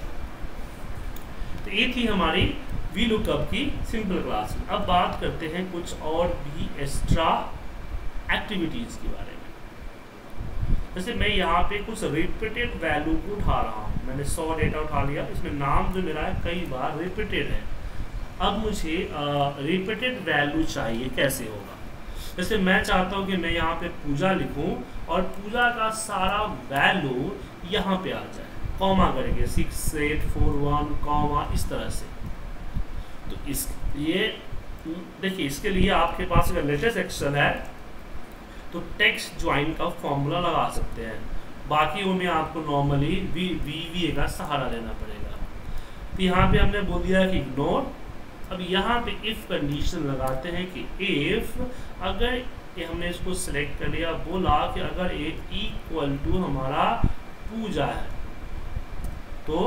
[SPEAKER 1] तो ये थी हमारी VLOOKUP की सिंपल क्लास। अब बात करते हैं कुछ और भी एक्स्ट्रा एक्टिविटीज के बारे में। जैसे मैं यहाँ पे कुछ रिपीटेड वैल्यू को उठा रहा हूँ, मैंने 100 डेटा उठा लिया, इसमें नाम जो मेरा है कई बार रिपीटेड है। अब मुझे रिपीटेड वैल्यू चाहिए, कैसे होगा? जैसे मैं चाहता हूँ कि मैं यहाँ पे पूजा लिखूँ और पूजा का सारा वैल्यू यहाँ पे आ जाए, कॉमा करेंगे 6841 कॉमा, इस तरह से। तो ये देखिए, इसके लिए आपके पास अगर लेटेस्ट एक्सेल है तो टेक्स्ट ज्वाइन का फॉर्मूला लगा सकते हैं, बाकी उनमें आपको नॉर्मली VBA का सहारा लेना पड़ेगा। तो यहाँ पे हमने बोल दिया कि इग्नोर। अब यहाँ पे इफ कंडीशन लगाते हैं कि इफ, अगर ये हमने इसको सिलेक्ट कर लिया, बोला कि अगर ये इक्वल टू हमारा पूजा है तो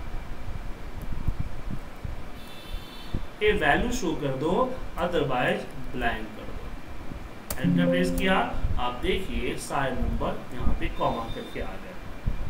[SPEAKER 1] ये वैल्यू शो कर दो, अदरवाइज ब्लैंक कर दो। एंटर प्रेस किया, आप देखिए सारे नंबर यहाँ पे कॉमा करके आ गए।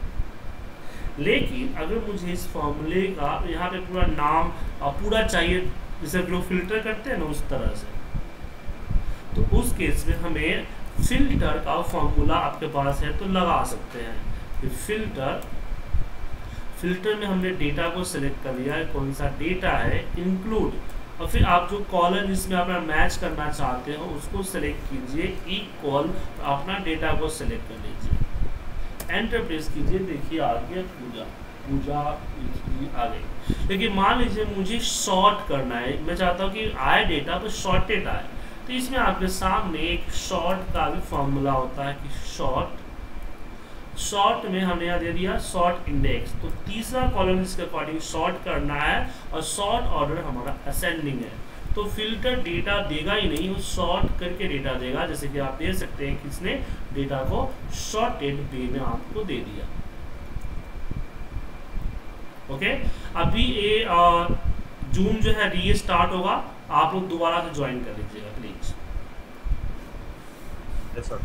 [SPEAKER 1] लेकिन अगर मुझे इस फॉर्मूले का यहाँ पे पूरा नाम पूरा चाहिए, जैसे लोग फिल्टर करते हैं ना उस तरह से, तो उस केस में हमें फिल्टर का फॉर्मूला आपके पास है तो लगा सकते हैं। फिल्टर में हमने डेटा को सिलेक्ट कर लिया है, कौन सा डेटा है, इंक्लूड, और फिर आप जो कॉलम जिसमें अपना मैच करना चाहते हो उसको सिलेक्ट कीजिए, इक्वल, तो अपना डेटा को सिलेक्ट कर लीजिए, एंटर प्रेस कीजिए। देखिए आ गया पूजा आ गई। लेकिन मान लीजिए मुझे शॉर्ट करना है, मैं चाहता हूँ कि आए डेटा तो शॉर्टेड आए, तो इसमें आपके सामने एक शॉर्ट का भी फॉर्मूला होता है कि शॉर्ट में हमने यहाँ दे दिया शॉर्ट इंडेक्स, तो तीसरा कॉलम इसके अकॉर्डिंग शॉर्ट करना है, और शॉर्ट ऑर्डर हमारा असेंडिंग है, तो फिल्टर डेटा देगा ही नहीं, वो शॉर्ट करके डेटा देगा। जैसे कि आप देख सकते हैं कि इसने डेटा को शॉर्टेड वे में आपको दे दिया। ओके, अभी ये जूम जो है रीस्टार्ट होगा, आप लोग दोबारा से ज्वाइन कर लीजिएगा please.
[SPEAKER 3] Yes, sir.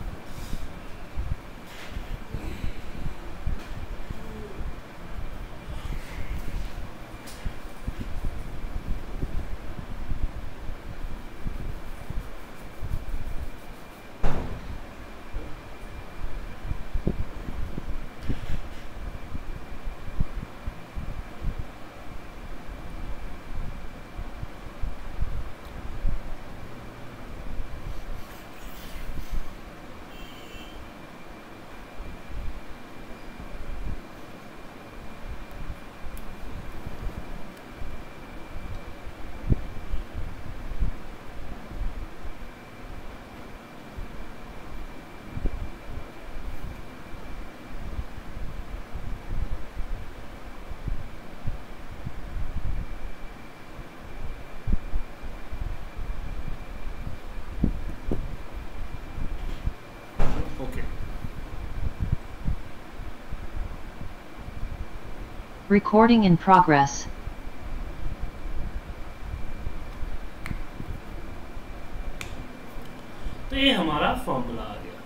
[SPEAKER 1] Okay
[SPEAKER 2] Recording in progress.
[SPEAKER 1] तो ये हमारा फॉर्मूला आ गया।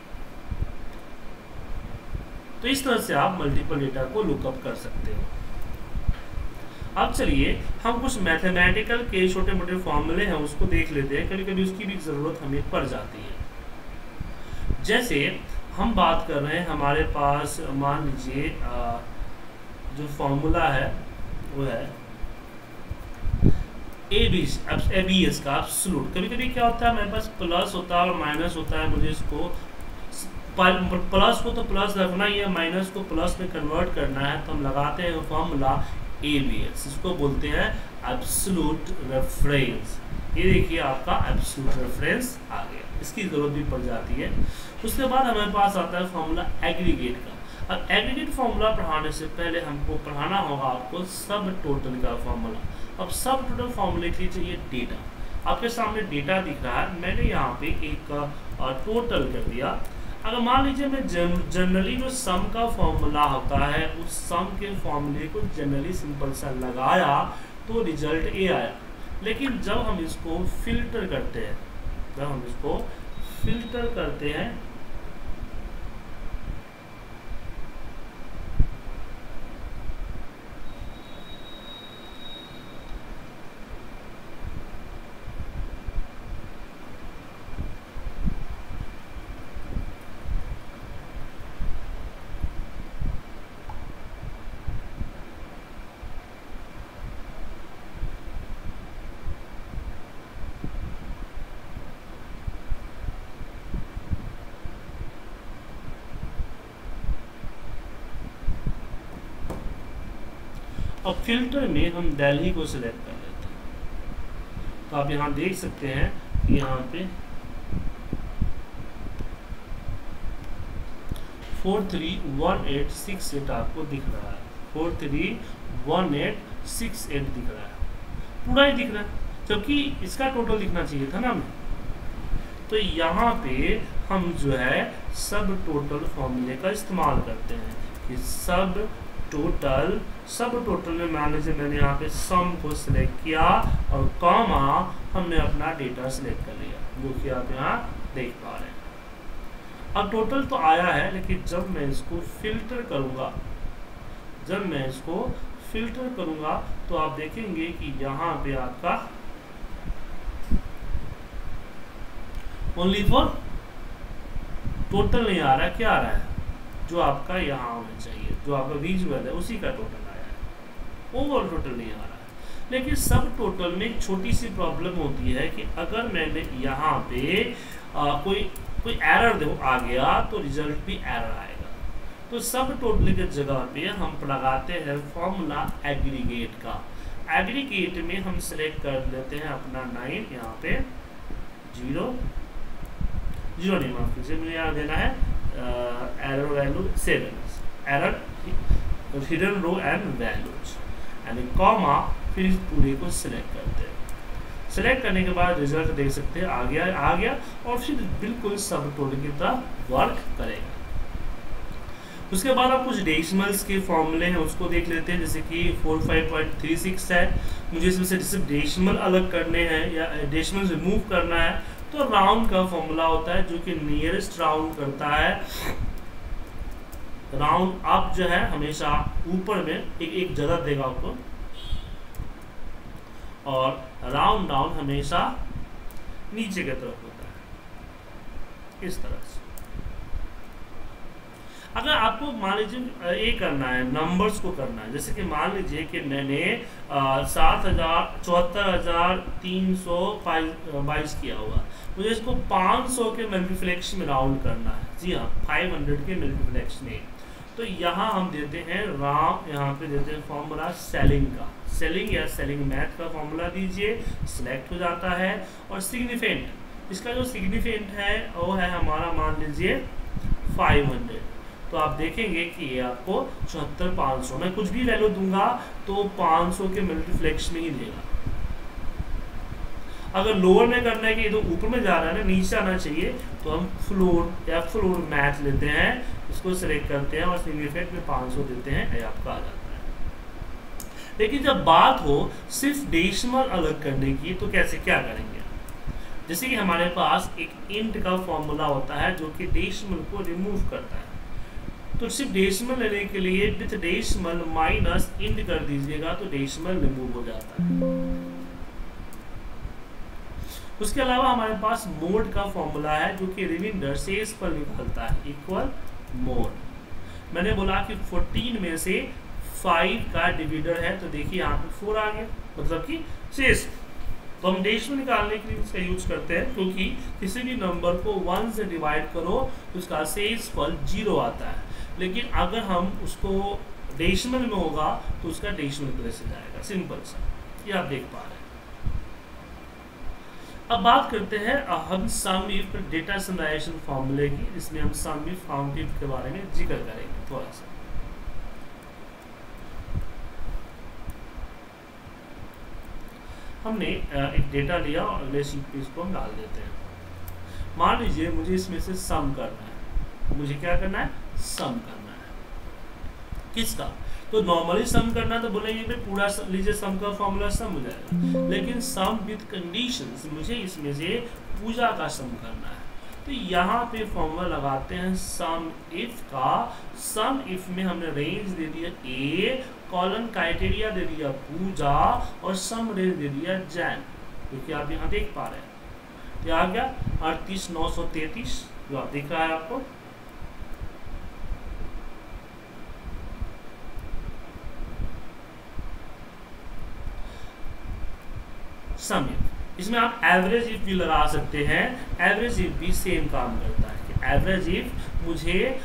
[SPEAKER 1] तो इस तरह से आप मल्टीपल डेटा को लुकअप कर सकते हो। अब चलिए हम कुछ मैथमेटिकल के छोटे मोटे फॉर्मूले हैं उसको देख लेते हैं, कभी कभी उसकी भी ज़रूरत हमें पड़ जाती है। जैसे हम बात कर रहे हैं, हमारे पास मान लीजिए जो फॉर्मूला है वो है एबीएस का एब्सोल्यूट। कभी कभी क्या होता है, मेरे पास प्लस होता है और माइनस होता है, मुझे इसको प्लस को तो प्लस रखना ही है, माइनस को प्लस में कन्वर्ट करना है, तो हम लगाते हैं फॉर्मूला एबीएस। इसको बोलते हैं एब्सोल्यूट रेफरेंस। ये देखिए आपका एब्सोल्यूट रेफरेंस आ गया, इसकी ज़रूरत भी पड़ जाती है। उसके बाद हमारे पास आता है फॉर्मूला एग्रीगेट का। अब एग्रीगेट फॉर्मूला पढ़ाने से पहले हमको पढ़ाना होगा आपको सब टोटल का फॉर्मूला। अब सब टोटल फॉर्मूले के लिए चाहिए डेटा। आपके सामने डेटा दिख रहा है, मैंने यहाँ पे एक टोटल कर दिया। अगर मान लीजिए मैं जनरली जो सम का फॉर्मूला होता है उस सम के फॉर्मूले को जनरली सिंपल सा लगाया तो रिजल्ट ए आया। लेकिन जब हम इसको फिल्टर करते हैं, और फिल्टर में हम दिल्ली को सिलेक्ट कर लेते हैं। तो आप यहाँ देख सकते हैं कि यहाँ पे 431868 आपको दिख रहा है, 431868 दिख रहा है, पूरा ही दिख रहा है, जबकि इसका टोटल दिखना चाहिए था ना हमें। तो यहाँ पे हम जो है सब टोटल फॉर्मूले का इस्तेमाल करते हैं कि सब टोटल में मान लीजिए मैंने यहाँ पे सम को सिलेक्ट किया और कॉमा हमने अपना डेटा सिलेक्ट कर लिया, जो कि आप यहाँ देख पा रहे हैं। अब टोटल तो आया है, लेकिन जब मैं इसको फिल्टर करूंगा तो आप देखेंगे कि यहाँ पे आपका ओनली फॉर टोटल नहीं आ रहा है, क्या आ रहा है, जो आपका यहाँ होना चाहिए, जो आपका विजुअल है उसी का टोटल आया है, ओवरऑल टोटल नहीं आ रहा है। लेकिन सब टोटल में एक छोटी सी प्रॉब्लम होती है कि अगर मैंने यहाँ पे कोई एरर आ गया तो रिजल्ट भी एरर आएगा। तो सब टोटल के जगह पे हम लगाते हैं फॉर्मूला एग्रीगेट का। एग्रीगेट में हम सेलेक्ट कर लेते हैं अपना 9, यहाँ पे 0 नहीं, माफ कीजिए, मुझे यहाँ देना है error value 7, error hidden row and values and comma, फिर इस पूरे को सिलेक्ट करते हैं। सिलेक्ट करने के बाद रिजल्ट देख सकते हैं आ गया और फिर बिल्कुल सब टोटल की तरह वर्क करेगा। उसके बाद आप कुछ डेसिमल्स के फॉर्मूले हैं उसको देख लेते हैं, जैसे कि 45.36 है, मुझे इसमें से सिर्फ डेसिमल अलग करने हैं या डेसिमल रिमूव करना है, तो तो राउंड का फॉर्मूला होता है जो कि नियरेस्ट राउंड करता है, राउंड अप जो है हमेशा ऊपर में एक जगह देगा आपको, और राउंड डाउन हमेशा नीचे की तरफ होता है, इस तरह से। अगर आपको मान लीजिए ये करना है, नंबर्स को करना है, जैसे कि मान लीजिए कि मैंने 74,322 किया हुआ, मुझे इसको 500 के मल्टीप्लेक्स में राउंड करना है। जी हाँ, 500 के मल्टीप्लेक्स में। तो यहाँ हम देते हैं यहाँ पे देते हैं फॉर्मूला सेलिंग का, सेलिंग या सेलिंग मैथ का फॉर्मूला दीजिए, सिलेक्ट हो जाता है। और सिग्निफिकेंट, इसका जो सिग्निफिकेंट है वो है हमारा मान लीजिए 500। तो आप देखेंगे कि ये आपको 74,500, मैं कुछ भी वैल्यू दूंगा तो 500 के मल्टीप्लेक्स में ही देगा। अगर लोअर में करना है कि ये तो ऊपर में जा रहा है ना, नीचे आना चाहिए, तो हम फ्लोर या फ्लोर मैथ लेते हैं, इसको सिलेक्ट करते हैं और सिग्निफिकेंट में 500 देते हैं, ये आपका आ जाता है। लेकिन जब बात हो सिर्फ डेसिमल अलग करने की, तो कैसे क्या करेंगे? जैसे कि हमारे पास एक इंट का फॉर्मूला होता है जो कि डेसिमल को रिमूव करता है। तो सिर्फ डेसिमल लेने के लिए विथ डेसिमल माइनस इंट कर दीजिएगा तो डेसिमल रिमूव हो जाता है। उसके अलावा हमारे पास मोड का फॉर्मूला है जो कि रिमाइंडर शेष पर निकलता है, इक्वल मोड। मैंने बोला कि 14 में से 5 का डिविडेंड है, तो देखिए यहाँ पे 4 आ गया, मतलब कि शेष। तो हम डेसिमल निकालने के लिए इसका यूज करते हैं, क्योंकि किसी भी नंबर को 1 से डिवाइड करो तो उसका शेष फल 0 आता है। लेकिन अगर हम उसको डेसिमल में होगा तो उसका डेसिमल प्लेस से जाएगा, सिंपल सा, ये आप देख पा रहे हैं। अब बात करते हैं हम सम इफ डेटा समराइजेशन फॉर्मूले की, इसमें हम सम इफ काउंट इफ के बारे में जिक्र करेंगे थोड़ा सा। हमने एक डेटा लिया और अगले शीट पे इसको हम डाल देते हैं। मान लीजिए मुझे इसमें से सम करना है, मुझे क्या करना है? सम करना है। किसका? तो नॉर्मली सम करना तो बोलेंगे भाई पूरा लीजिए, सम का फॉर्मूला सम हो जाएगा, लेकिन सम विद कंडीशंस, मुझे इसमें से पूजा का सम करना है। तो यहाँ पे फॉर्मूला लगाते हैं सम इफ का। सम इफ में हमने रेंज दे दिया ए, कॉलन क्राइटेरिया दे दिया पूजा, और सम रेंज दे दिया जैन, क्योंकि आप यहाँ देख पा रहे हैं। तो आ गया 38,933 जो आप दिख रहा है आपको। सम इफ, इसमें आप एवरेज इफ भी लगा सकते हैं, एवरेज इफ भी सेम काम करता है कि एवरेज इफ मुझे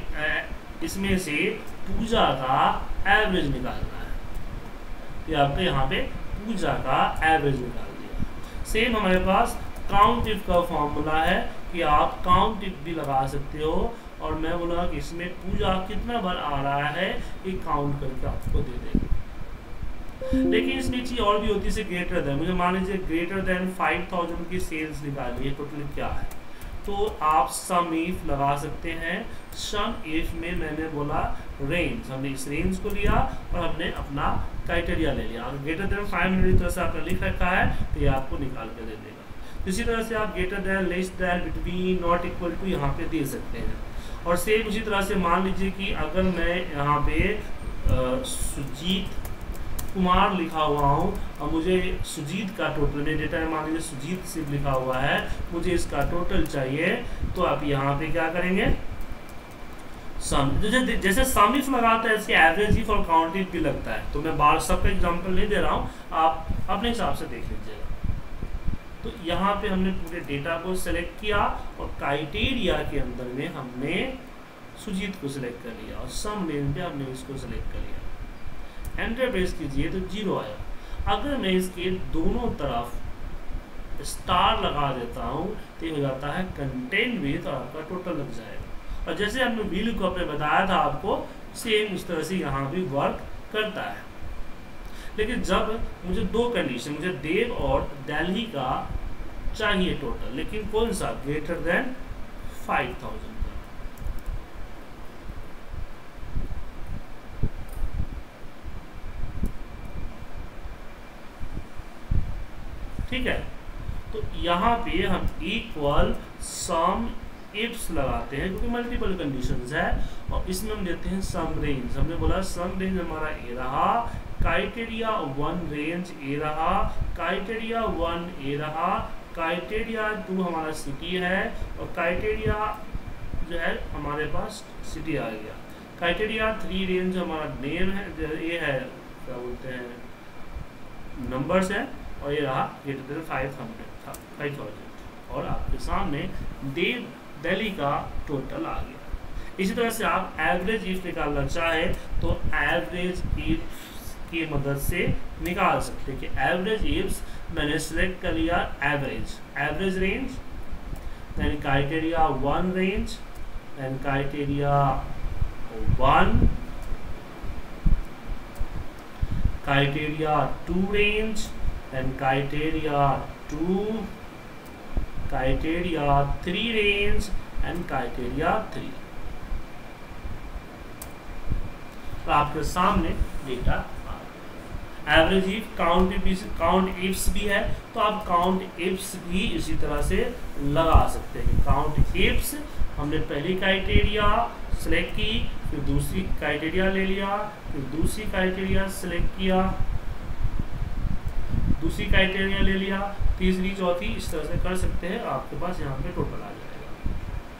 [SPEAKER 1] इसमें से पूजा का एवरेज निकालना है, तो आपको यहाँ पे पूजा का एवरेज निकाल दिया। सेम हमारे पास काउंट इफ का फॉर्मूला है कि आप काउंट इफ भी लगा सकते हो, और मैं बोला कि इसमें पूजा कितना बार आ रहा है ये काउंट करके आपको दे देगा। लेकिन इसमें चीज और भी होती है, ग्रेटर देन, मुझे मान लीजिए ग्रेटर देन 5,000 की सेल्स निकालिए, टोटल क्या है, तो आप सम इफ लगा सकते हैं। सम इफ में मैंने बोला रेंज, हमने इस रेंज को लिया और हमने अपना क्राइटेरिया ले लिया। अगर ग्रेटर देन 500 इस तरह से आपने लिख रखा है तो ये आपको निकाल के दे देगा। इसी तरह से आप greater than, less than, between, not equal to यहाँ पे दे सकते हैं। और सेम उसी तरह से मान लीजिए कि अगर मैं यहाँ पे सुजीत कुमार लिखा हुआ हूँ और मुझे सुजीत का टोटल, मेरे डेटा में मान लीजिए सुजीत सिर्फ लिखा हुआ है, मुझे इसका टोटल चाहिए, तो आप यहाँ पे क्या करेंगे? सम, जैसे सम इफ लगाता है ऐसे एवरेज इफ और काउंट इफ भी लगता है। तो मैं बार सबका एग्जांपल नहीं दे रहा हूँ, आप अपने हिसाब से देख लीजिएगा। तो यहाँ पे हमने पूरे डेटा को सिलेक्ट किया और क्राइटेरिया के अंदर में हमने सुजीत को सिलेक्ट कर लिया और सम रेंज पे हमने इसको सिलेक्ट कर लिया। एंटर प्रेस कीजिए तो 0 आया। अगर मैं इसके दोनों तरफ स्टार लगा देता हूँ तो ये हो जाता है कंटेंट विथ, और आपका टोटल लग जाएगा। और जैसे हमने वीलू को आपने बताया था आपको, सेम उस तरह से यहाँ भी वर्क करता है। लेकिन जब मुझे 2 कंडीशन, मुझे देव और दिल्ली का चाहिए टोटल, लेकिन कौन सा? ग्रेटर देन 5,000 का। ठीक है, तो तो यहाँ पे हम इक्वल सम इफ्स लगाते हैं क्योंकि मल्टीपल कंडीशंस है, और इसमें हम देते हैं सम रेंज। हमने बोला सम रेंज हमारा ए रहा, क्राइटेरिया 1 रेंज ए रहा, क्राइटेरिया 1 ए रहा, क्राइटेरिया 2 हमारा सिटी है, और क्राइटेरिया जो है हमारे पास सिटी आ गया। क्राइटेरिया 3 रेंज हमारा नेम है, ये है क्या बोलते हैं नंबर्स है, और ये रहा ग्रेटर देन 5,000, और आपके सामने दिल्ली का टोटल आ गया। इसी तरह से आप एवरेज इफ निकालना चाहे तो एवरेज इफ की मदद से निकाल सकते हैं कि एवरेज इफ्स मैंने सिलेक्ट कर लिया average range, then criteria 1 range, then criteria 1, criteria 2 range, then criteria 2, criteria 3 range and criteria 3। तो आपके सामने data average if count ifs भी है, तो आप काउंट इफ्स भी इसी तरह से लगा सकते हैं। काउंट इफ्स हमने पहली क्राइटेरिया सेलेक्ट की, फिर दूसरी क्राइटेरिया ले लिया, फिर दूसरी क्राइटेरिया सेलेक्ट किया, दूसरी क्राइटेरिया ले लिया, तीसरी चौथी, इस तरह से कर सकते हैं। आपके पास यहाँ पे टोटल आ जाएगा।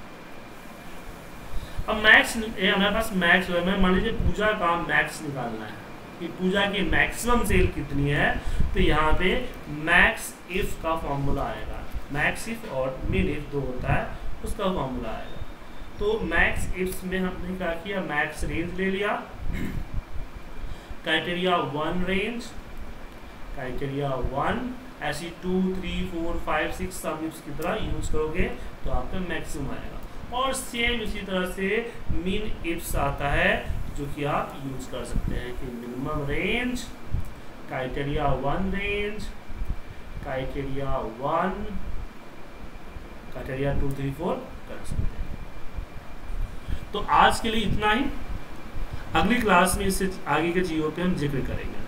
[SPEAKER 1] अब मैक्स हमारे पास मैक्स है, मान लीजिए पूजा का मैक्स निकालना है कि पूजा की मैक्सिमम सेल कितनी है, तो यहाँ पे मैक्स इफ का फॉर्मूला आएगा। मैक्स इफ और मिन इफ दो होता है, उसका फॉर्मूला आएगा। तो मैक्स इफ्स में हमने क्या किया, मैक्स रेंज ले लिया, क्राइटेरिया 1 रेंज, क्राइटेरिया 1, ऐसी 2, 3, 4, 5, 6 सब इफ्स की तरह यूज करोगे तो आपका मैक्सिमम आएगा। और सेम इसी तरह से मिन इफ्स आता है जो कि आप यूज कर सकते हैं कि minimum range, criteria 1 range, criteria 1, criteria 2, 3, 4 कर सकते हैं। तो आज के लिए इतना ही, अगली क्लास में इससे आगे के चीज़ों पे हम जिक्र करेंगे।